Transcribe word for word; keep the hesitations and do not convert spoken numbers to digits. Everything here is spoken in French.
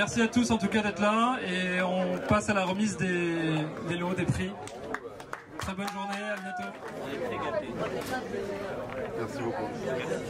merci à tous en tout cas d'être là et on passe à la remise des, des lots, des prix. Très bonne journée, à bientôt. Merci beaucoup.